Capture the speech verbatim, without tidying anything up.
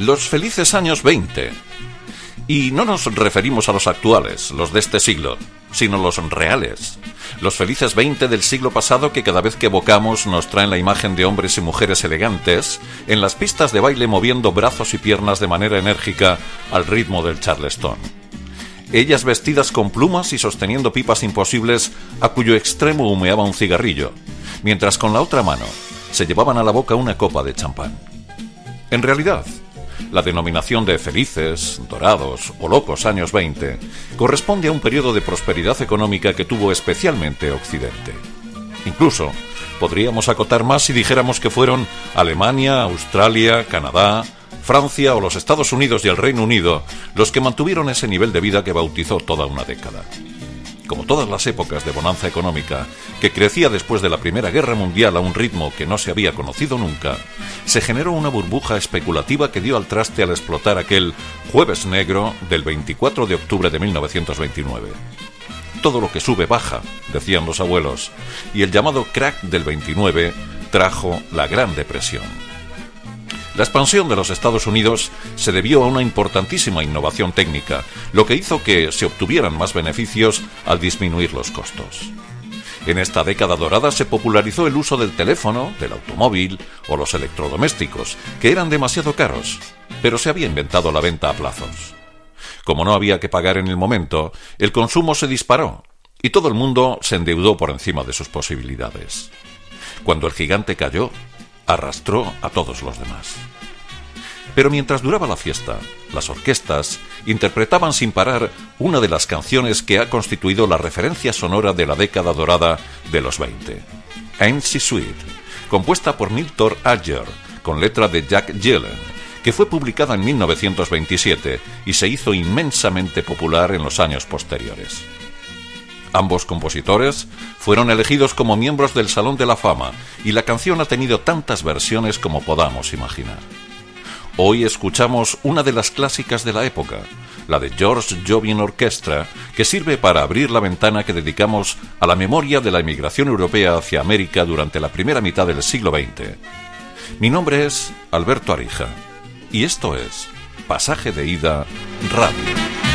Los felices años veinte. Y no nos referimos a los actuales, los de este siglo, sino los reales. Los felices veinte del siglo pasado que cada vez que evocamos nos traen la imagen de hombres y mujeres elegantes en las pistas de baile moviendo brazos y piernas de manera enérgica al ritmo del charleston. Ellas vestidas con plumas y sosteniendo pipas imposibles a cuyo extremo humeaba un cigarrillo, mientras con la otra mano se llevaban a la boca una copa de champán. En realidad, la denominación de felices, dorados o locos años veinte corresponde a un periodo de prosperidad económica que tuvo especialmente Occidente. Incluso podríamos acotar más si dijéramos que fueron Alemania, Australia, Canadá, Francia o los Estados Unidos y el Reino Unido los que mantuvieron ese nivel de vida que bautizó toda una década. Como todas las épocas de bonanza económica, que crecía después de la Primera Guerra Mundial a un ritmo que no se había conocido nunca, se generó una burbuja especulativa que dio al traste al explotar aquel Jueves Negro del veinticuatro de octubre de mil novecientos veintinueve. Todo lo que sube baja, decían los abuelos, y el llamado crack del veintinueve trajo la Gran Depresión. La expansión de los Estados Unidos se debió a una importantísima innovación técnica, lo que hizo que se obtuvieran más beneficios al disminuir los costos. En esta década dorada se popularizó el uso del teléfono, del automóvil o los electrodomésticos, que eran demasiado caros, pero se había inventado la venta a plazos. Como no había que pagar en el momento, el consumo se disparó y todo el mundo se endeudó por encima de sus posibilidades. Cuando el gigante cayó, arrastró a todos los demás. Pero mientras duraba la fiesta, las orquestas interpretaban sin parar una de las canciones que ha constituido la referencia sonora de la década dorada de los veinte. Ain't She Sweet, compuesta por Milton Ager, con letra de Jack Gillen, que fue publicada en mil novecientos veintisiete y se hizo inmensamente popular en los años posteriores. Ambos compositores fueron elegidos como miembros del Salón de la Fama y la canción ha tenido tantas versiones como podamos imaginar. Hoy escuchamos una de las clásicas de la época, la de George Jobin Orchestra, que sirve para abrir la ventana que dedicamos a la memoria de la emigración europea hacia América durante la primera mitad del siglo veinte. Mi nombre es Alberto Arija y esto es Pasaje de Ida Radio.